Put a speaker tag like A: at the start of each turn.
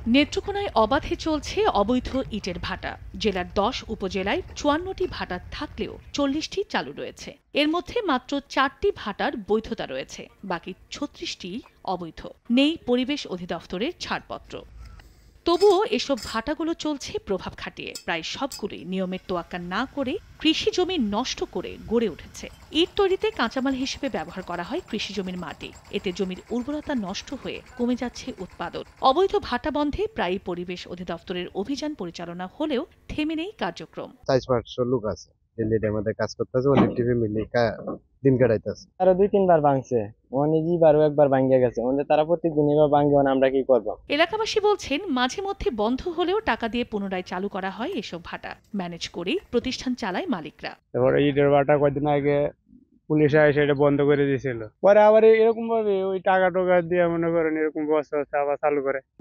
A: নেত্রকোনায় অবাধে চলছে অবৈধ ইটের ভাটা। জেলার ১০ উপজেলায় ৫৪টি ভাটা থাকলেও ৪০টি চালু রয়েছে। এর মধ্যে মাত্র ৪টি ভাটার বৈধতা রয়েছে, বাকি ৩৬টি অবৈধ। নেই পরিবেশ অধিদপ্তরের ছাড়পত্র। তবুও এসব ভাটাগুলো চলছে প্রভাব খাটিয়ে। প্রায় সবগুলোই নিয়মের তোয়াক্কা না করে কৃষি জমি নষ্ট করে গড়ে উঠেছে। ইট তৈরিতে কাঁচামাল হিসেবে ব্যবহার করা হয় কৃষি জমির মাটি। এতে জমির উর্বরতা নষ্ট হয়ে কমে যাচ্ছে উৎপাদন। অবৈধ ভাটা বন্ধে প্রায় পরিবেশ অধিদপ্তরের অভিযান পরিচালনা হলেও থেমে নেই কার্যক্রম।
B: ৪-৫০০ লোক আছে দিল্লির মধ্যে কাজ করতেছে, অনেক টিভি মিলে দিন কাটাইতেছে।
C: আরো ২-৩ বার ভাঙছে, অনেকবারও একবার ভাঙ্গা গেছে। তারা প্রত্যেকদিন এবার ভাঙবে, আমরা কি করব?
A: এলাকাবাসী বলছেন, মাঝে মধ্যে বন্ধ হলেও টাকা দিয়ে পুনরায় চালু করা হয় এসব ভাটা। ম্যানেজ করেই প্রতিষ্ঠান চালায় মালিকরা।
D: তারপরে ইটের ভাটা কয়েকদিন আগে পুলিশ এসে এটা বন্ধ করে দিয়েছিল, পরে আবার এরকম ভাবে ওই টাকা টোকা দিয়ে মনে করেন এরকম বস্তা আবার চালু করে।